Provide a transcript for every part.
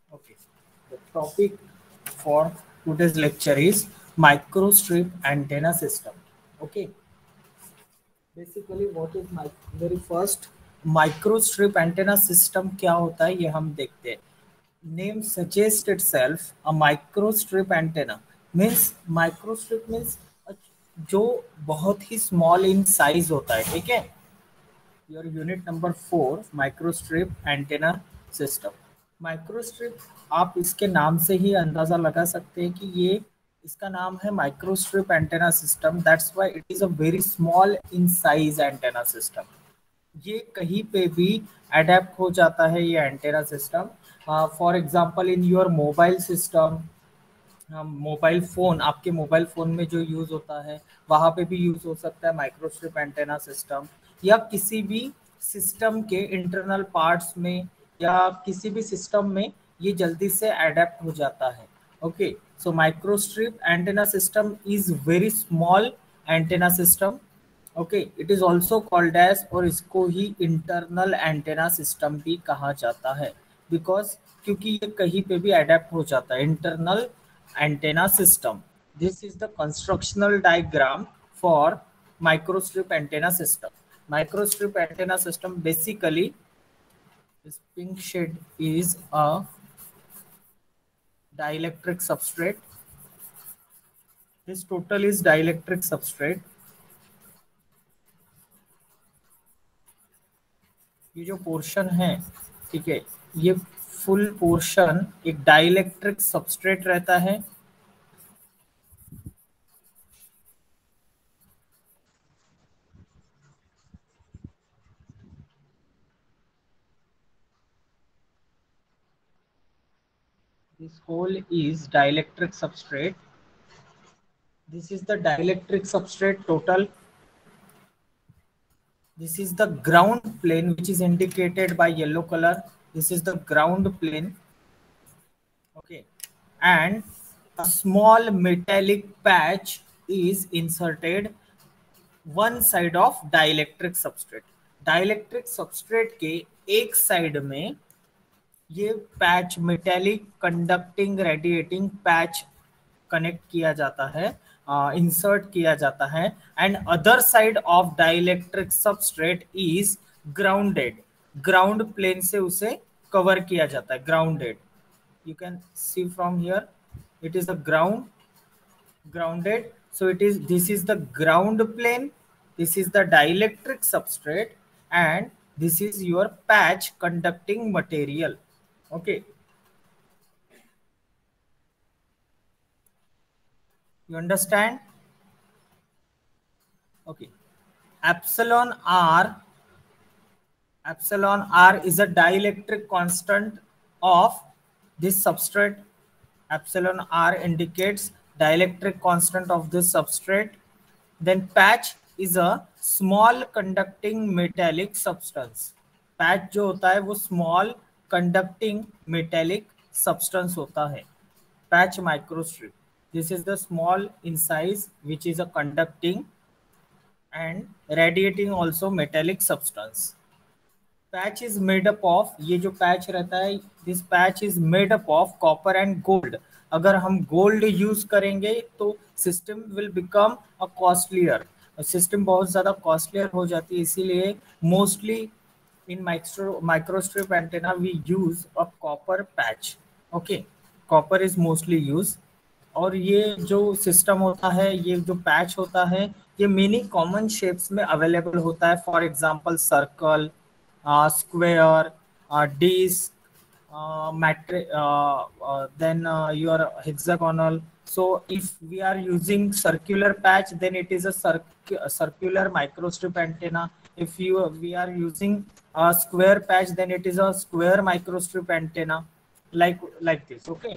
Okay. The topic for today's lecture is microstrip antenna system. Okay. Basically, what is my very first microstrip antenna system क्या होता है ये हम देखते हैं. Name suggests itself a microstrip antenna means microstrip means जो बहुत ही small in size होता है. ठीक है. Your unit number 4 microstrip antenna system. Microstrip आप इसके नाम से ही अंदाजा लगा सकते हैं कि ये इसका नाम है microstrip antenna system. That's why it is a very small in size antenna system. ये कहीं पे भी अडेप्ट हो जाता है ये antenna system. For example in your mobile system, mobile phone, आपके मोबाइल फोन में जो यूज होता है वहां पे भी यूज हो सकता है माइक्रोस्ट्रिप एंटेना सिस्टम. या किसी भी सिस्टम के इंटरनल पार्ट्स में या किसी भी सिस्टम में ये जल्दी से अडेप्ट हो जाता है. Okay. So microstrip antenna system is very small antenna system. Okay. It is also called as, और इसको ही इंटरनल एंटेना सिस्टम भी कहा जाता है बिकॉज क्योंकि ये कहीं पे भी अडेप्ट हो जाता है. Internal antenna system. This is the constructional diagram for microstrip antenna system. Microstrip antenna system basically, this pink shade is a dielectric substrate. This total is dielectric substrate. ये जो पोर्शन है, ठीक है, ये फुल पोर्शन एक dielectric substrate रहता है. This whole is dielectric substrate. This is the dielectric substrate total. This is the ground plane which is indicated by yellow color. This is the ground plane. Okay. And a small metallic patch is inserted one side of dielectric substrate. Dielectric substrate के एक side में ये patch, metallic conducting radiating patch connect किया जाता है, insert किया जाता है. And other side of dielectric substrate is grounded. Ground plane से उसे कवर किया जाता है. Grounded, you can see from here, it is a grounded. So it is, this is the ground plane, this is the dielectric substrate, and this is your patch conducting material. Okay, you understand? Okay. epsilon r is a dielectric constant of this substrate. Epsilon r indicates dielectric constant of this substrate. Then patch is a small conducting metallic substance. Patch जो होता है वो small conducting metallic substance होता है. Patch microstrip. This is the small in size which is a conducting and radiating also metallic substance. Patch is made up of, ये जो patch रहता है, this patch is made up of copper and gold. अगर हम gold use करेंगे तो system will become a costlier. System बहुत ज़्यादा कॉस्टलियर हो जाती है, इसीलिए mostly in microstrip antenna we use a copper patch. Okay, copper is mostly use. और ये जो सिस्टम होता है, ये जो पैच होता है, ये मेनी कॉमन शेप्स में अवेलेबल होता है. For example circle, square, disc, then your hexagonal. So if we are using circular patch, then it is a circular microstrip antenna. If we are using a square patch, then it is a square microstrip antenna, like this. Okay.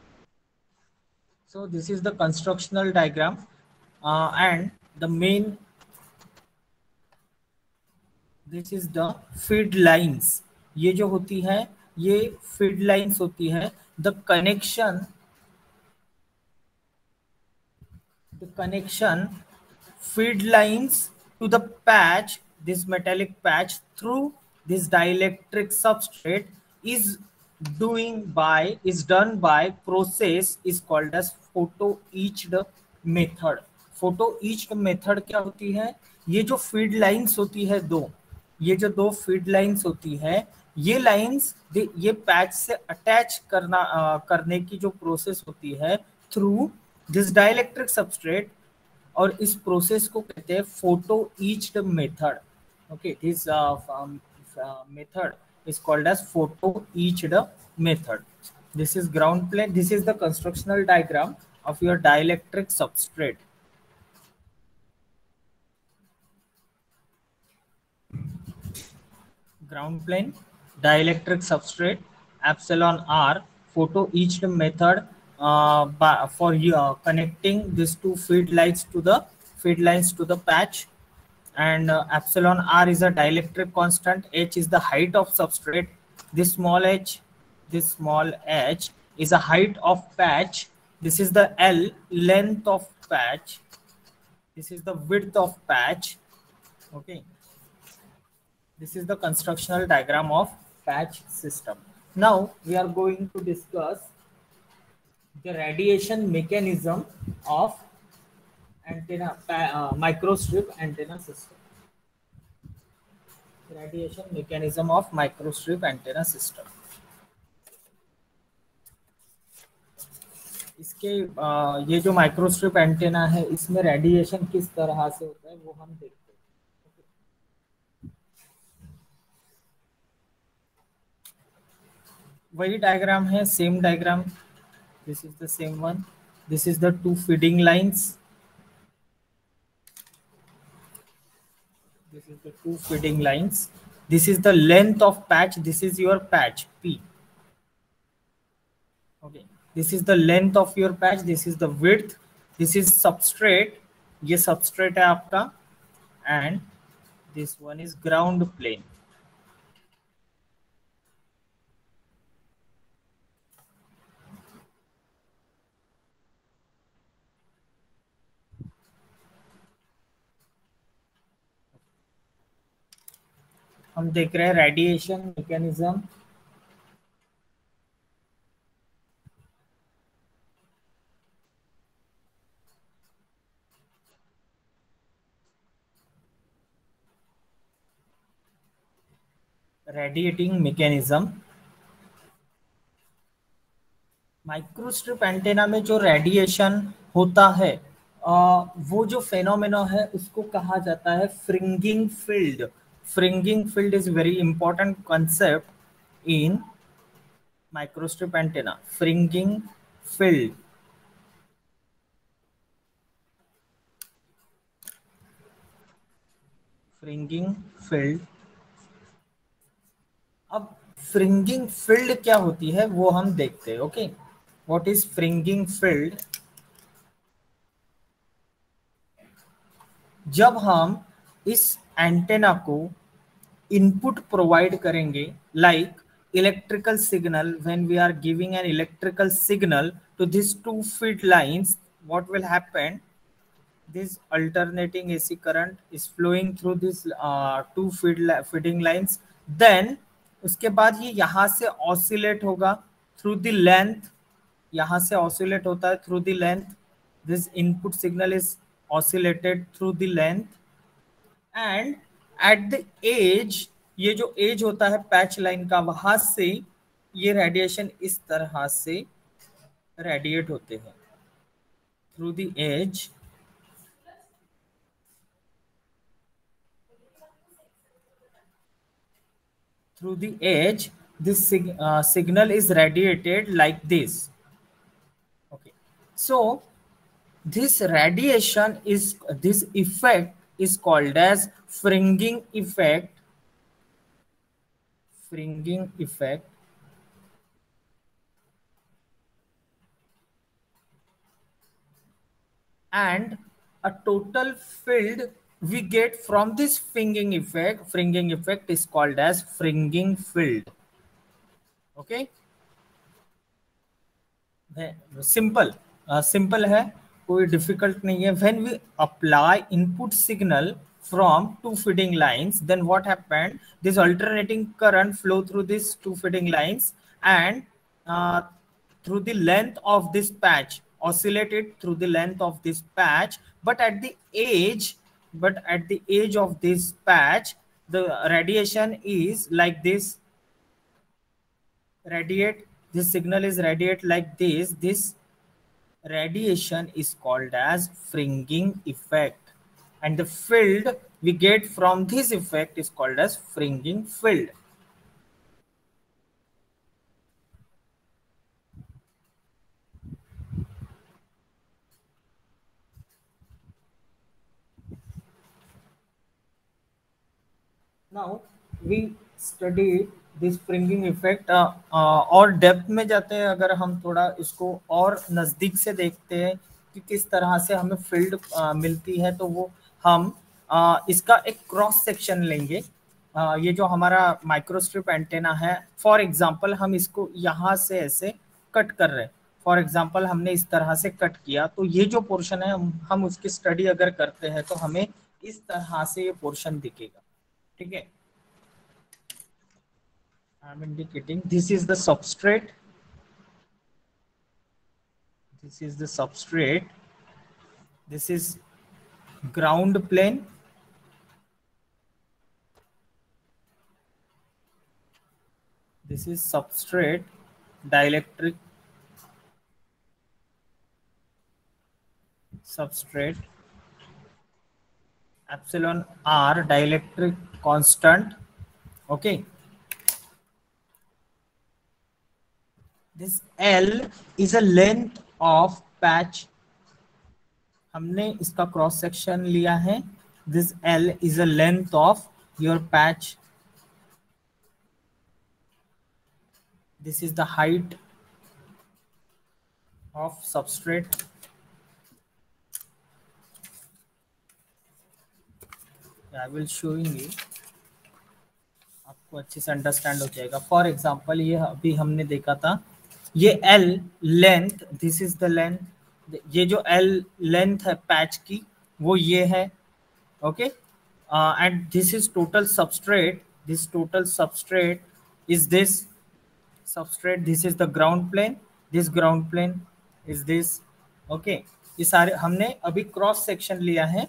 So this is the constructional diagram, and the main, this is the feed lines. ये जो होती है ये feed lines होती है. The connection feed lines to the patch, this metallic patch through this dielectric substrate is done by process is called as photo-etched method. Photo-etched method क्या होती है? ये जो फीड लाइंस होती है ये जो दो फीड लाइंस होती है, ये लाइंस ये पैच से अटैच करने की जो प्रोसेस होती है थ्रू दिस डाइलेक्ट्रिक सबस्ट्रेट, और इस प्रोसेस को कहते हैं photo etched method. Okay, this method is called as photo etched method. This is ground plane. This is the constructional diagram of your dielectric substrate. Ground plane, dielectric substrate, epsilon r, photo etched method for connecting these two feed lines to the patch. And epsilon r is a dielectric constant, h is the height of substrate, this small h is a height of patch, this is the L, length of patch, this is the width of patch. Okay, this is the constructional diagram of patch system. Now we are going to discuss the radiation mechanism of microstrip antenna system. Radiation mechanism of microstrip antenna system. इसके ये जो microstrip antenna है, इसमें radiation किस तरह से होता है वो हम देखते हैं. वही डायग्राम है, same diagram. This is the same one. This is the two feeding lines. This is the two feeding lines. This is the length of patch. This is your patch P. Okay. This is the length of your patch. This is the width. This is substrate. ये substrate है आपका. And this one is ground plane. हम देख रहे हैं radiation mechanism. Radiating mechanism. Microstrip antenna में जो radiation होता है, वो जो फेनोमेना है उसको कहा जाता है fringing field. Fringing field is very important concept in microstrip antenna. Fringing field. Fringing field. अब फ्रिंगिंग फील्ड क्या होती है वो हम देखते हैं. Okay, what is fringing field? जब हम इस एंटेना को इनपुट प्रोवाइड करेंगे, like electrical signal, when we are giving an electrical signal to these two feed lines, what will happen? This alternating AC current is flowing through these two feeding lines. Then उसके बाद ये यहाँ से oscillate होगा through the length. यहाँ से oscillate होता है through the length. This input signal is oscillated through the length. And at the edge, ये जो एज होता है पैच लाइन का, वहां से ये रेडिएशन इस तरह से रेडिएट होते हैं through the edge. Through the edge, this signal is radiated like this. Okay, so this radiation is, this effect is called as fringing effect. Fringing effect. And a total field we get from this fringing effect is called as fringing field. Okay, simple है, कोई difficult नहीं है. When we apply input signal from two feeding lines, then what happened? This alternating current flow through these two feeding lines, and uh, through the length of this patch, oscillated through the length of this patch, but at the edge of this patch, the radiation is like this, radiate, this signal is radiate like this radiation is called as fringing effect, and the field we get from this effect is called as fringing field. Now we study this fringing effect, और depth में जाते हैं अगर हम थोड़ा इसको और नज़दीक से देखते हैं कि किस तरह से हमें फील्ड मिलती है, तो वो हम इसका एक क्रॉस सेक्शन लेंगे। ये जो हमारा माइक्रोस्ट्रिप एंटेना है, फॉर एग्जांपल हम इसको यहाँ से ऐसे कट कर रहे हैं, फॉर एग्जांपल हमने इस तरह से कट किया, तो ये जो पोर्शन है हम उसकी स्टडी अगर करते हैं तो हमें इस तरह से ये पोर्शन दिखेगा। ठीक है, I am indicating this is the substrate, this is the substrate, this is ground plane, this is substrate dielectric substrate epsilon r dielectric constant. Okay, this L is a length of patch, हमने इसका cross section लिया है, this L is a length of your patch, this is the height of substrate. I will showing you, आपको अच्छे से understand हो जाएगा। For example ये अभी हमने देखा था, ये L length, this is the length, ये जो L लेंथ है पैच की वो ये है। Okay, and this is total substrate, this total substrate is this substrate, this is the ground plane, this ground plane is this. okay, ये सारे हमने अभी क्रॉस सेक्शन लिया है।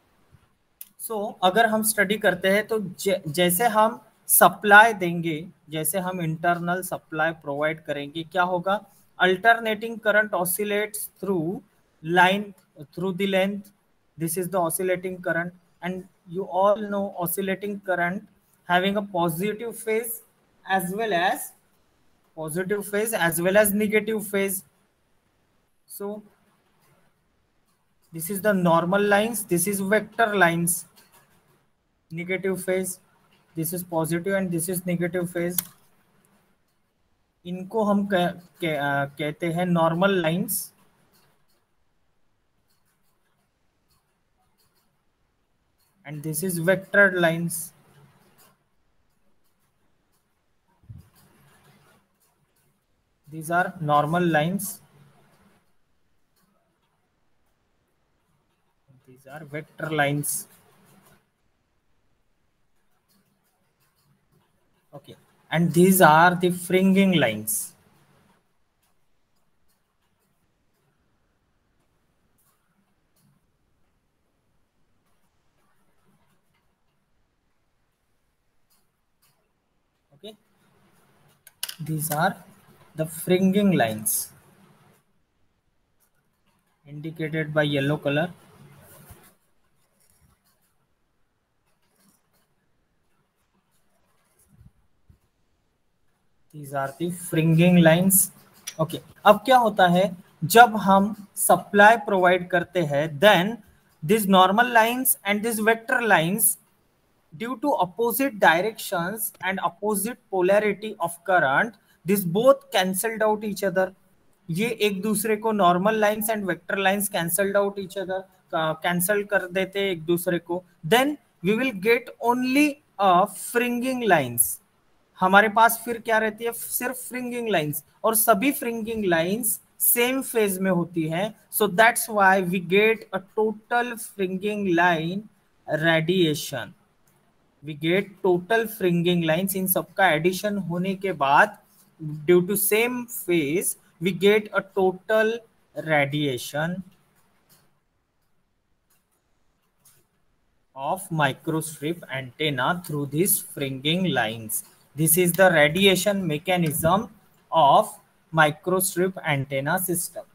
अगर हम स्टडी करते हैं तो जैसे हम सप्लाई देंगे, जैसे हम इंटरनल सप्लाई प्रोवाइड करेंगे, क्या होगा, alternating current oscillates through line, through the length, this is the oscillating current, and you all know oscillating current having a positive phase as well as negative phase. So this is the normal lines, this is vector lines, negative phase, this is positive and this is negative phase, इनको हम कहते हैं normal lines, and this is vectored lines. These are normal lines, these are vector lines. Okay, and these are the fringing lines. Okay, these are the fringing lines indicated by yellow color. These are the fringing lines. Okay, अब क्या होता है जब हम supply provide करते हैं, then this normal lines and this vector lines, due to opposite directions and opposite polarity of current, this both cancelled out each other. ये एक दूसरे को, normal lines and vector lines cancelled out each other, cancel कर देते एक दूसरे को, then we will get only a fringing lines. हमारे पास फिर क्या रहती है, सिर्फ फ्रिंगिंग लाइंस, और सभी फ्रिंगिंग लाइंस सेम फेज में होती है। So that's why we get a total fringing line radiation, we get total fringing lines. इन सबका एडिशन होने के बाद due to same phase, we get a total radiation of microstrip antenna through these fringing lines. This is the radiation mechanism of microstrip antenna system.